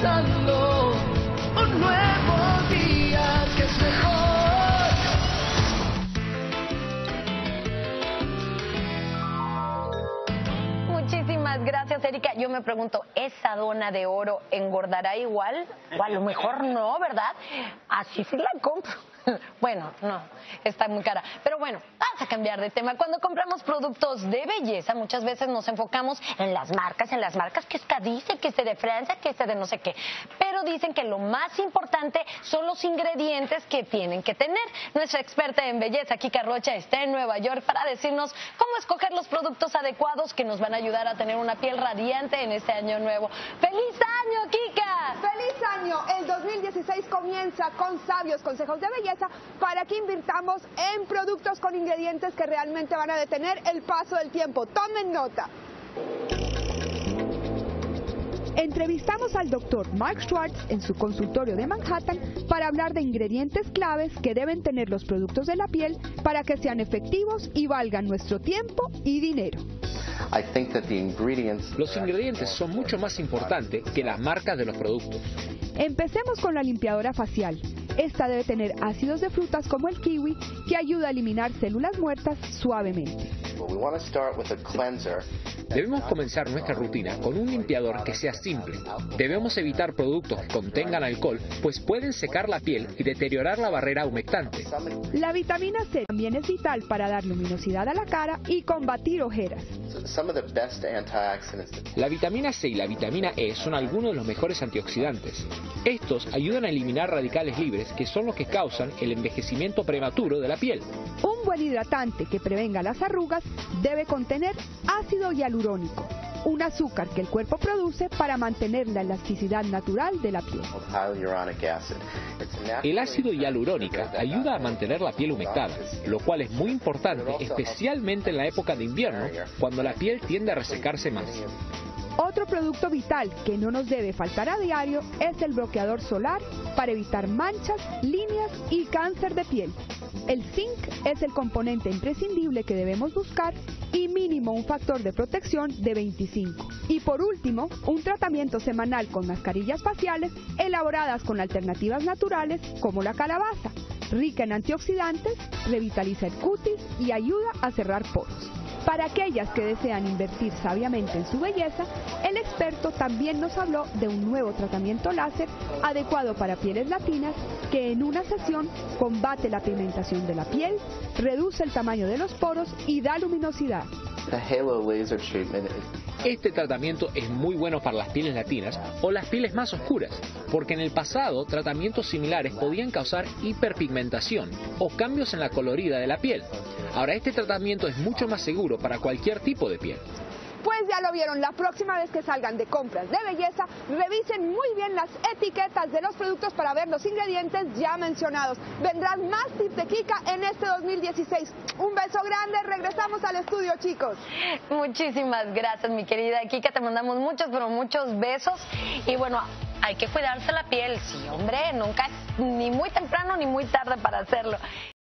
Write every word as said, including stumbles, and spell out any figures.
comenzando un nuevo día que es mejor. Muchísimas gracias, Erika. Yo me pregunto, ¿esa dona de oro engordará igual? O a lo mejor no, ¿verdad? Así sí la compro. Bueno, no, está muy cara. Pero bueno, vamos a cambiar de tema. Cuando compramos productos de belleza, muchas veces nos enfocamos en las marcas, en las marcas que esta dice, que este de Francia, que este de no sé qué. Pero dicen que lo más importante son los ingredientes que tienen que tener. Nuestra experta en belleza, Kika Rocha, está en Nueva York para decirnos cómo escoger los productos adecuados que nos van a ayudar a tener una piel radiante en este año nuevo. ¡Feliz año, Kika! ¡Feliz año! El dos mil dieciséis comienza con sabios consejos de belleza para que invirtamos en productos con ingredientes que realmente van a detener el paso del tiempo. Tomen nota. Entrevistamos al doctor Mark Schwartz en su consultorio de Manhattan para hablar de ingredientes claves que deben tener los productos de la piel para que sean efectivos y valgan nuestro tiempo y dinero. Los ingredientes son mucho más importantes que las marcas de los productos. Empecemos con la limpiadora facial. Esta debe tener ácidos de frutas como el kiwi, que ayuda a eliminar células muertas suavemente. Debemos comenzar nuestra rutina con un limpiador que sea simple. Debemos evitar productos que contengan alcohol, pues pueden secar la piel y deteriorar la barrera humectante. La vitamina C también es vital para dar luminosidad a la cara y combatir ojeras. La vitamina C y la vitamina E son algunos de los mejores antioxidantes. Estos ayudan a eliminar radicales libres, que son los que causan el envejecimiento prematuro de la piel. Un buen hidratante que prevenga las arrugas debe contener ácido hialurónico, un azúcar que el cuerpo produce para mantener la elasticidad natural de la piel. El ácido hialurónico ayuda a mantener la piel humectada, lo cual es muy importante, especialmente en la época de invierno, cuando la piel tiende a resecarse más. Otro producto vital que no nos debe faltar a diario es el bloqueador solar para evitar manchas, líneas y cáncer de piel. El zinc es el componente imprescindible que debemos buscar y mínimo un factor de protección de veinticinco. Y por último, un tratamiento semanal con mascarillas faciales elaboradas con alternativas naturales como la calabaza, rica en antioxidantes, revitaliza el cutis y ayuda a cerrar poros. Para aquellas que desean invertir sabiamente en su belleza, el experto también nos habló de un nuevo tratamiento láser adecuado para pieles latinas que en una sesión combate la pigmentación de la piel, reduce el tamaño de los poros y da luminosidad. Este tratamiento es muy bueno para las pieles latinas o las pieles más oscuras, porque en el pasado tratamientos similares podían causar hiperpigmentación o cambios en la colorida de la piel. Ahora este tratamiento es mucho más seguro para cualquier tipo de piel. Pues ya lo vieron, la próxima vez que salgan de compras de belleza, revisen muy bien las etiquetas de los productos para ver los ingredientes ya mencionados. Vendrán más tips de Kika en este dos mil dieciséis. Un beso grande, regresamos al estudio, chicos. Muchísimas gracias, mi querida Kika, te mandamos muchos, pero muchos besos. Y bueno, hay que cuidarse la piel, sí, hombre, nunca es ni muy temprano ni muy tarde para hacerlo.